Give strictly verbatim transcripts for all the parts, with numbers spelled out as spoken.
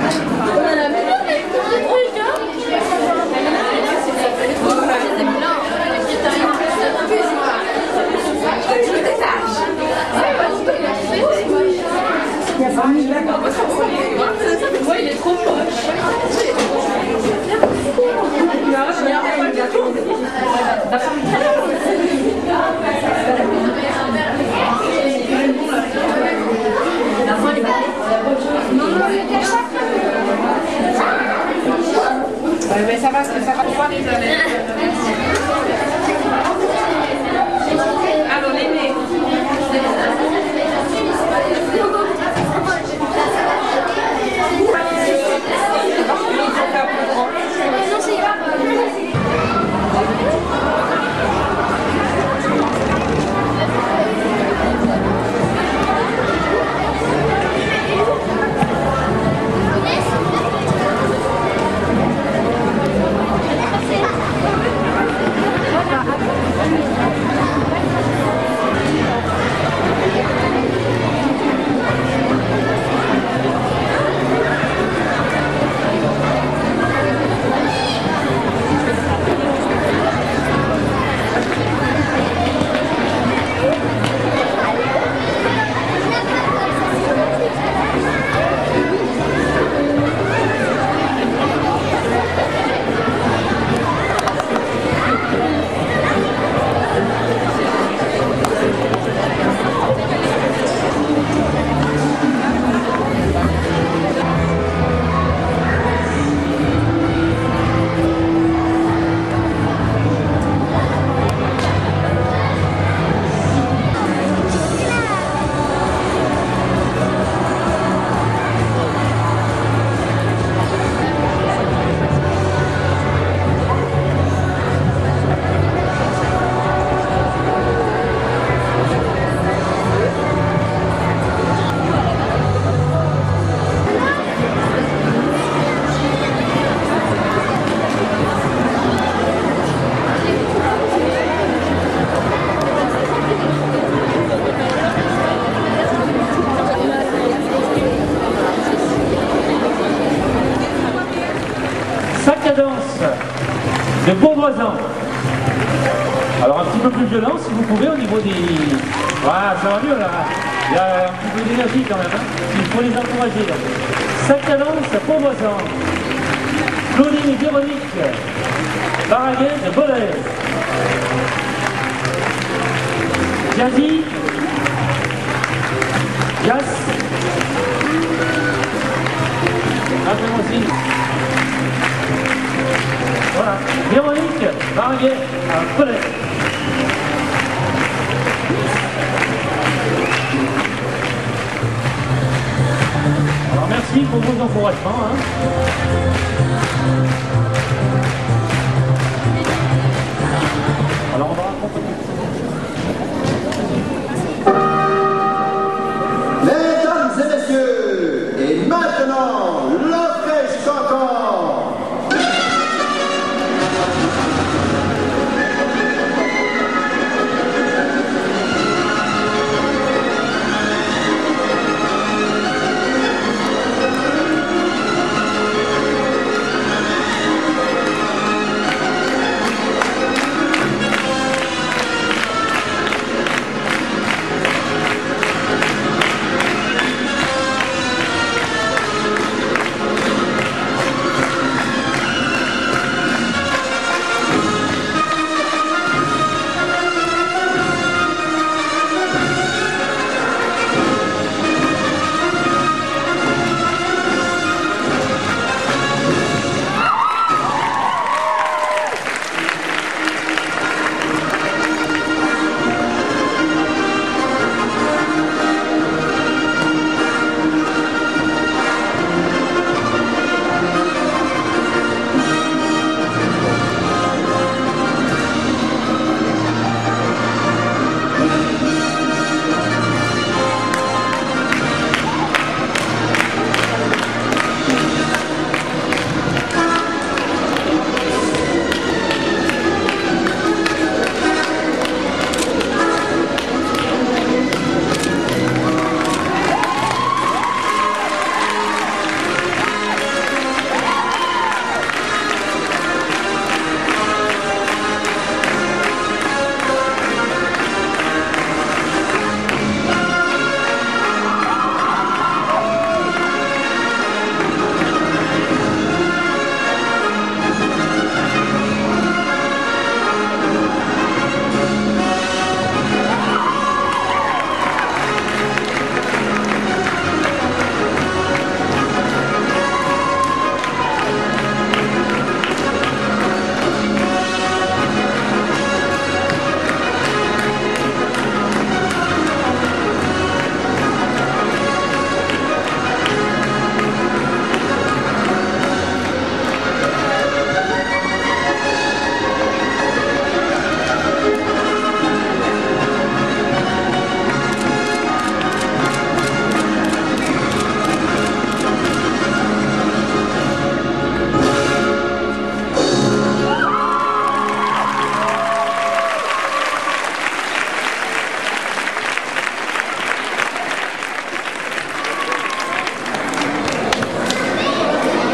Moi, il est trop moche. Ouais, mais ça va, ça va pas les années. Alors, l'aîné. de Beauvoisin. Alors un petit peu plus violent si vous pouvez au niveau des... Voilà, ça va mieux là. Il y a un petit peu d'énergie quand même. Hein. Il faut les encourager. Là. Sac-Cadence, Beauvoisin. Claudine et Véronique. Baraguet de Bollez. Jazzy. Jas. Rappelez-moi aussi. Voilà. Véronique, Baraguet à Bollez. Alors merci pour vos encouragements. Hein. Alors on va raconter. Mesdames et messieurs, et maintenant, l'orchestre encore.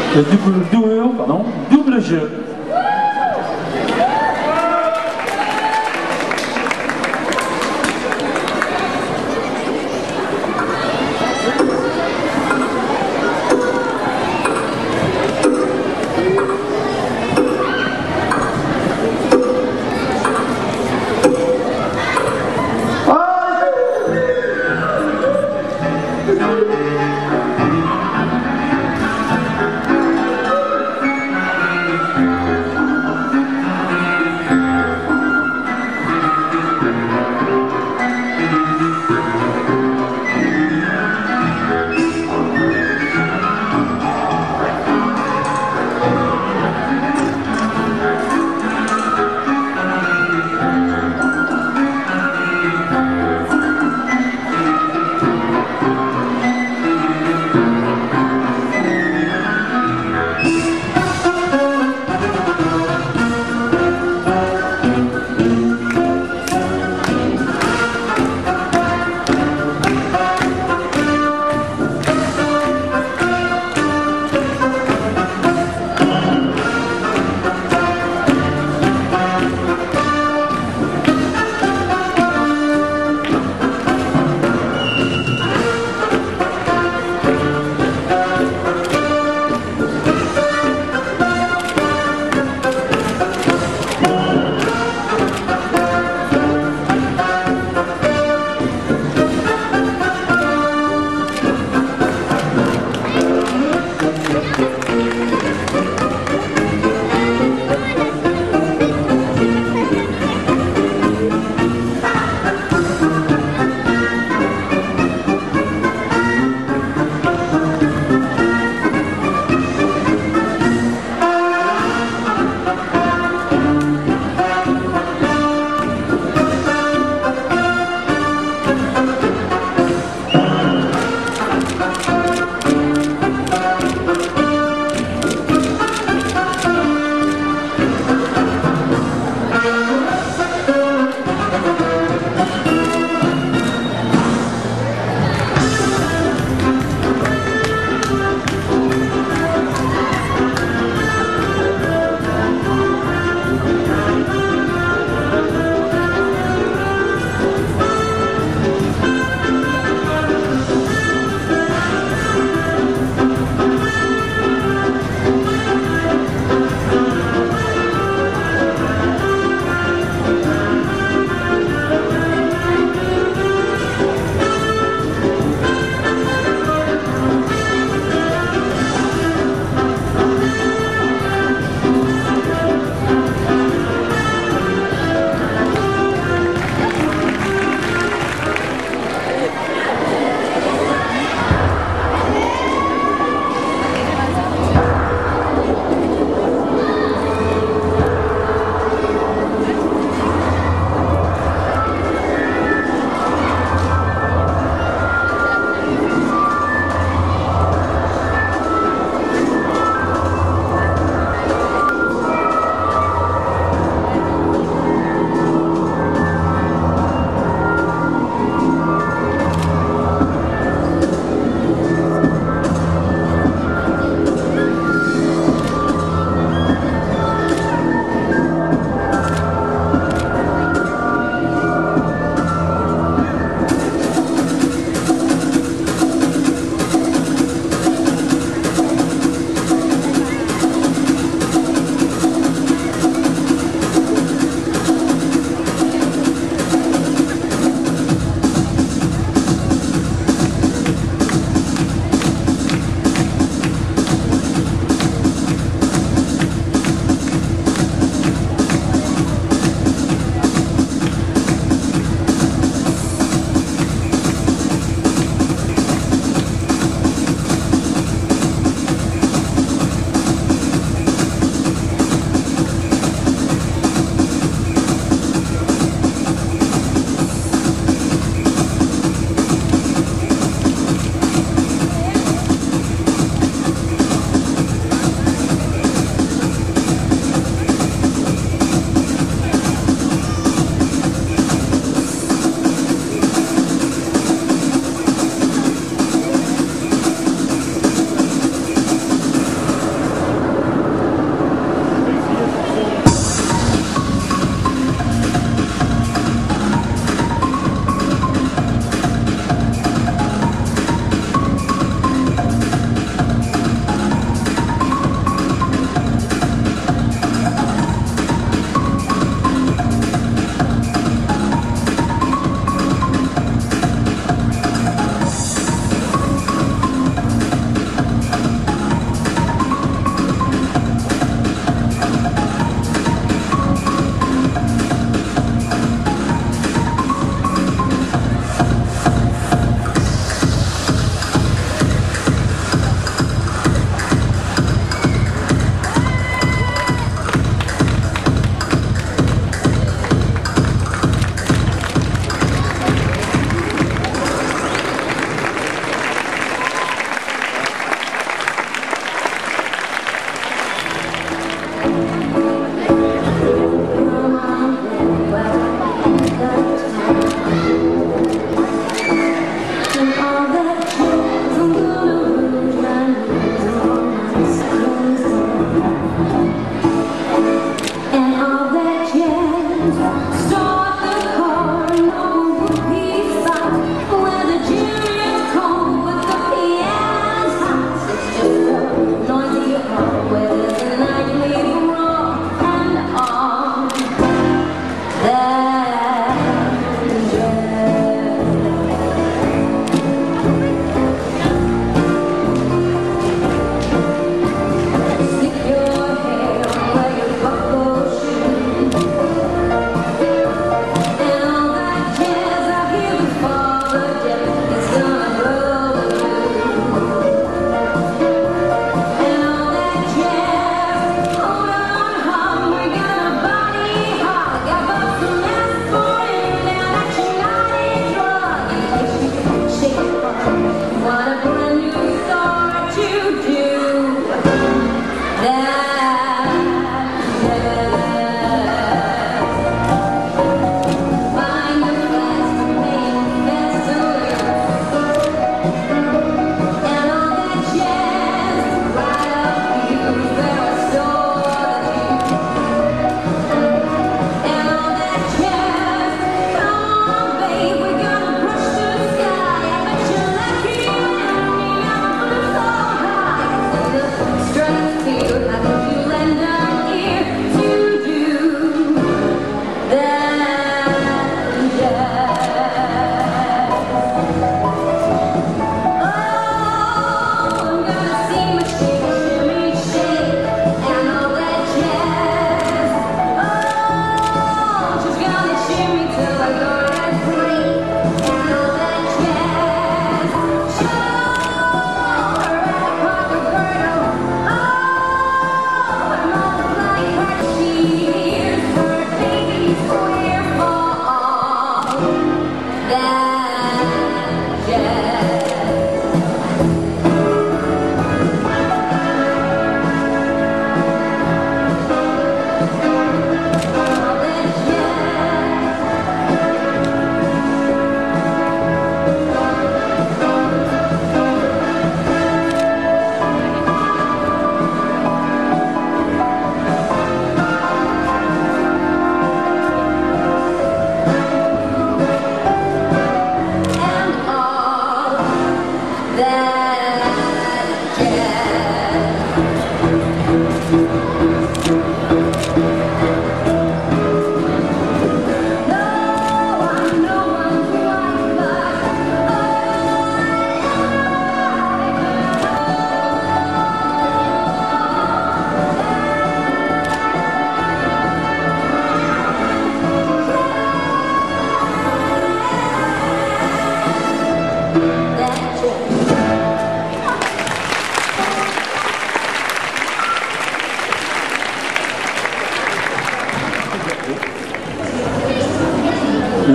Le double, double, pardon, double jeu. Thank you.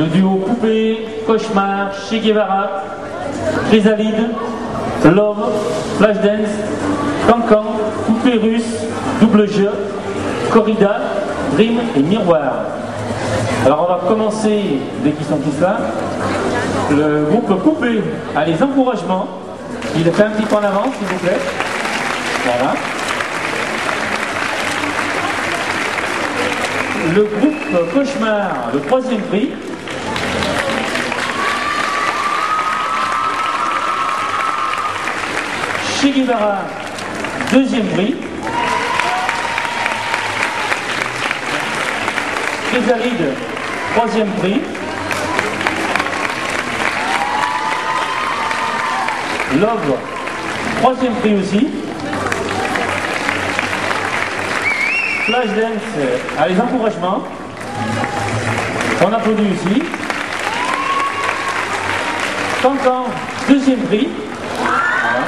le duo Poupée, Cauchemar, Che Guevara, Chrysalide, Love, Flashdance, Cancan, Poupée Russe, Double Jeu, Corrida, Dream et Miroir. Alors on va commencer, dès qu'ils sont tous là, le groupe Poupée a les encouragements. Il fait un petit pas en avant, s'il vous plaît. Voilà. Le groupe Cauchemar, le troisième prix. Che Guevara, deuxième prix. Chrysalide, troisième prix. Love, troisième prix aussi. Flashdance a les encouragements. On applaudit aussi. Cancan, deuxième prix. Voilà.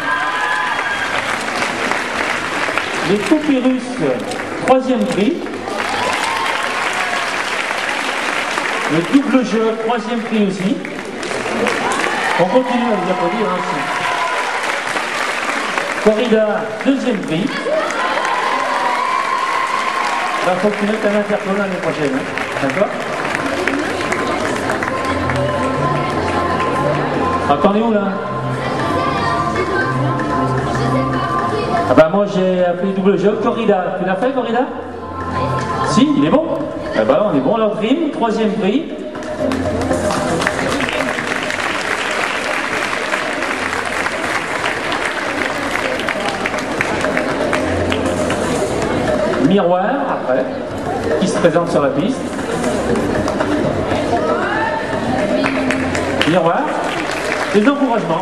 Les Poupées Russes, troisième prix. Le double jeu, troisième prix aussi. On continue à les applaudir ainsi. Corrida, deuxième prix. Il faut que tu mettes un intercom l'année prochaine. Hein. D'accord? Attendez où là? Ah bah moi j'ai appelé double jeu. Corrida, tu l'as fait Corrida? Si, il est bon. Ah bah on est bon. Alors Dream, troisième prix. Miroir, après, qui se présente sur la piste. Miroir, des encouragements.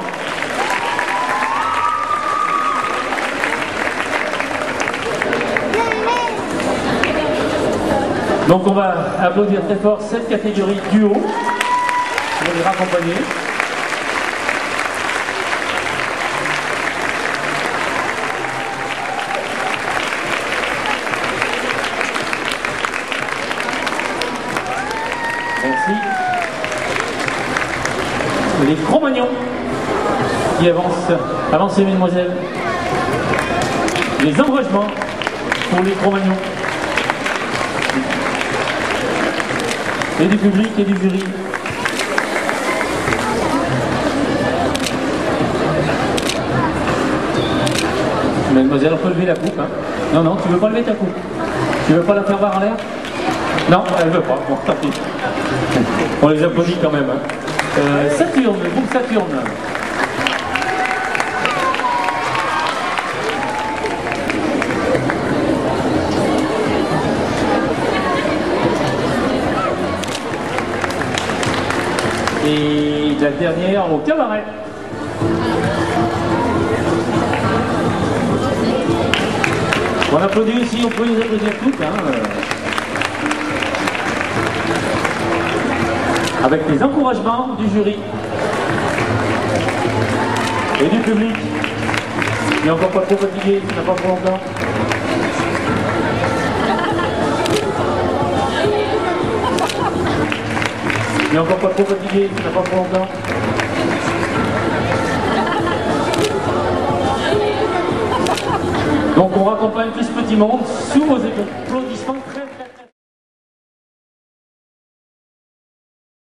Donc on va applaudir très fort cette catégorie duo pour les raccompagner. Merci. Les Cro-Magnons qui avancent. Avancez, mesdemoiselles. Les encouragements pour les Cro-Magnons. Et du public et du jury. Mademoiselle, on peut lever la coupe. Hein. Non, non, tu veux pas lever ta coupe. Tu veux pas la faire voir en l'air? Non, elle veut pas. Bon, tant pis. On les applaudit quand même. Hein. Euh, Saturne, le groupe Saturne. Et la dernière au cabaret. On applaudit aussi, on peut les applaudir toutes. Hein. Avec les encouragements du jury et du public. Il n'est encore pas trop fatigué, il n'a pas trop longtemps. Il n'est encore pas trop fatigué, il n'a pas trop longtemps. Donc on raccompagne tout ce petit monde sous vos écrans.